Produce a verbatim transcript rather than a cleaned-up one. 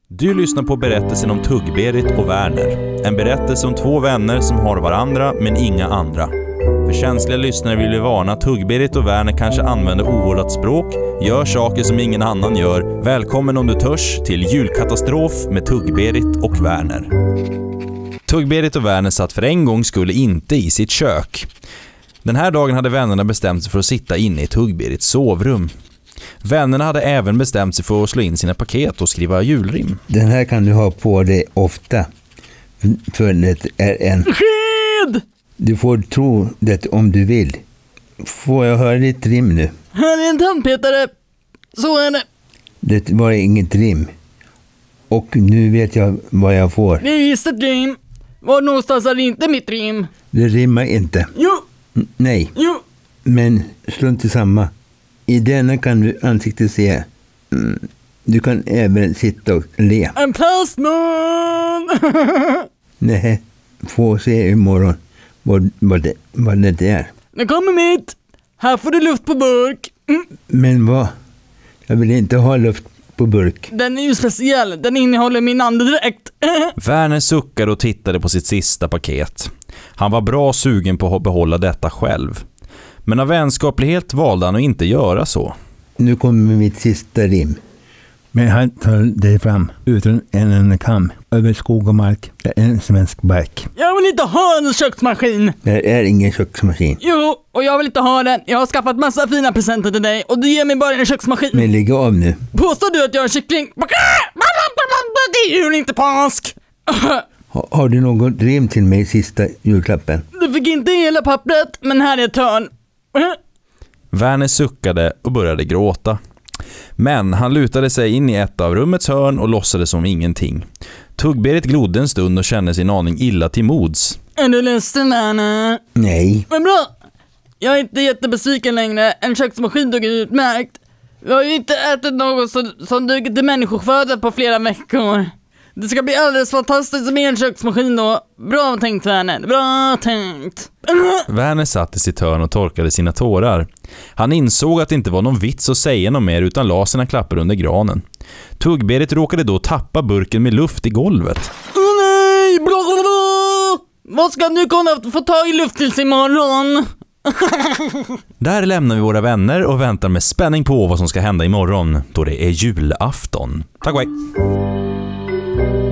Du lyssnar på berättelsen om Tugg-Berit och Werner. En berättelse om två vänner som har varandra men inga andra. För känsliga lyssnare vill vi varna att Tugg-Berit och Werner kanske använder ovårdat språk, gör saker som ingen annan gör. Välkommen om du törs till julkatastrof med Tugg-Berit och Werner. Tugg-Berit och Werner satt för en gång skulle inte i sitt kök. Den här dagen hade vännerna bestämt sig för att sitta inne i Tugg-Berits sovrum. Vännerna hade även bestämt sig för att slå in sina paket och skriva julrim. Den här kan du ha på dig ofta, för det är en... Sked! Du får tro det om du vill. Får jag höra ditt rim nu? Här är en tandpetare. Så är det. Det var inget rim. Och nu vet jag vad jag får. Det är just ett rim. Var någonstans är det inte mitt rim? Det rimmar inte. Jo. N- nej. Jo. Men strunt i samma. I denna kan du ansiktet se. Mm. Du kan även sitta och le. En plastmun! Nej, få se imorgon vad, vad, det, vad det är. Nu kommer mitt. Här får du luft på burk. Mm. Men vad? Jag vill inte ha luft på burk. Den är ju speciell. Den innehåller min andedräkt. Werner suckade och tittade på sitt sista paket. Han var bra sugen på att behålla detta själv. Men av vänskaplighet valde han att inte göra så. Nu kommer mitt sista rim. Men han tar dig fram utan en enda kam över skog och mark. Det är en svensk bark. Jag vill inte ha en köksmaskin. Det är ingen köksmaskin. Jo, och jag vill inte ha den. Jag har skaffat massa fina presenter till dig och du ger mig bara en köksmaskin. Men lägg av nu. Påstår du att jag är en kyckling? Det är ju inte påsk. Ha, har du något rim till mig sista julklappen? Du fick inte hela pappret, men här är ett hörn. Werner suckade och började gråta. Men han lutade sig in i ett av rummets hörn och låtsades som ingenting. Tugg-Berit glodde en stund och kände sin aning illa till mods. Är du ledsen, Werner? Nej. Men bra. Jag är inte jättebesviken längre. En köksmaskin dog utmärkt. Jag har ju inte ätit något som, som duger till människoföda på flera veckor. Det ska bli alldeles fantastiskt med en köksmaskin då. Bra tänkt, Werner. Bra tänkt. Werner satt i sitt hörn och torkade sina tårar. Han insåg att det inte var någon vits att säga något mer utan la sina klappar under granen. Tugg-Berit råkade då tappa burken med luft i golvet. Åh oh, nej! Bla, bla, bla. Vad ska nu kunna få ta i luft tills imorgon? Där lämnar vi våra vänner och väntar med spänning på vad som ska hända imorgon då det är julafton. Tack och hej!